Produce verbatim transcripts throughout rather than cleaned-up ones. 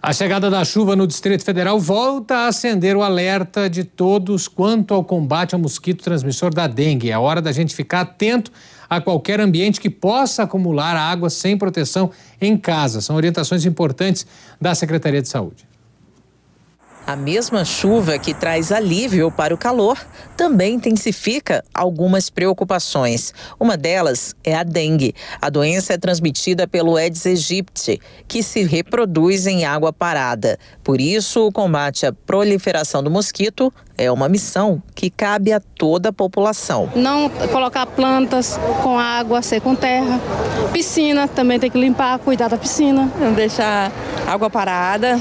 A chegada da chuva no Distrito Federal volta a acender o alerta de todos quanto ao combate ao mosquito transmissor da dengue. É hora da gente ficar atento a qualquer ambiente que possa acumular água sem proteção em casa. São orientações importantes da Secretaria de Saúde. A mesma chuva que traz alívio para o calor também intensifica algumas preocupações. Uma delas é a dengue. A doença é transmitida pelo Aedes aegypti, que se reproduz em água parada. Por isso, o combate à proliferação do mosquito é uma missão que cabe a toda a população. Não colocar plantas com água, ser com terra. Piscina, também tem que limpar, cuidar da piscina. Não deixar água parada.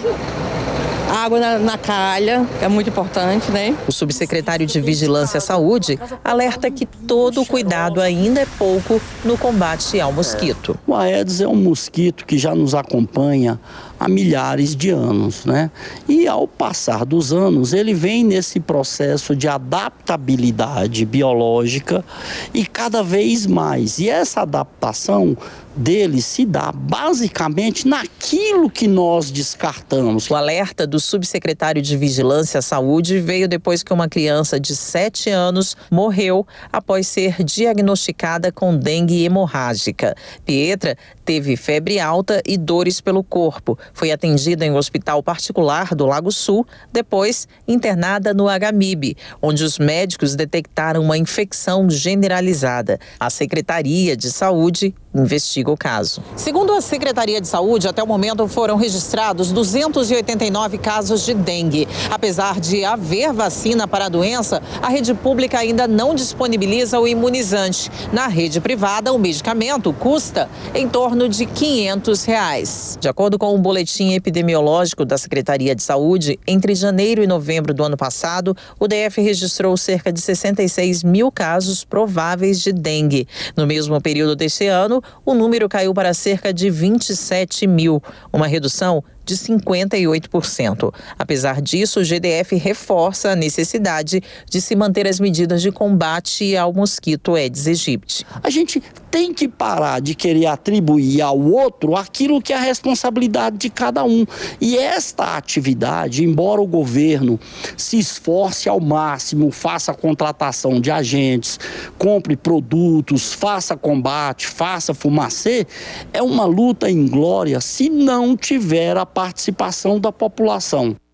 Água na, na calha, que é muito importante, né? O subsecretário de Vigilância à Saúde alerta que todo cuidado ainda é pouco no combate ao mosquito. O Aedes é um mosquito que já nos acompanha há milhares de anos, né? E ao passar dos anos, ele vem nesse processo de adaptabilidade biológica e cada vez mais. E essa adaptação dele se dá basicamente naquilo que nós descartamos. O alerta do subsecretário de Vigilância à Saúde veio depois que uma criança de sete anos morreu após ser diagnosticada com dengue hemorrágica. Pietra teve febre alta e dores pelo corpo. Foi atendida em um hospital particular do Lago Sul, depois internada no H M I B, onde os médicos detectaram uma infecção generalizada. A Secretaria de Saúde investiga o caso. Segundo a Secretaria de Saúde, até o momento foram registrados duzentos e oitenta e nove casos de dengue. Apesar de haver vacina para a doença, a rede pública ainda não disponibiliza o imunizante. Na rede privada, o medicamento custa em torno de quinhentos reais. De acordo com um boletim epidemiológico da Secretaria de Saúde, entre janeiro e novembro do ano passado, o D F registrou cerca de sessenta e seis mil casos prováveis de dengue. No mesmo período deste ano, o número caiu para cerca de vinte e sete mil, uma redução de cinquenta e oito por cento. Apesar disso, o G D F reforça a necessidade de se manter as medidas de combate ao mosquito Aedes aegypti. A gente tem que parar de querer atribuir ao outro aquilo que é a responsabilidade de cada um. E esta atividade, embora o governo se esforce ao máximo, faça a contratação de agentes, compre produtos, faça combate, faça fumacê, é uma luta inglória se não tiver a participação da população.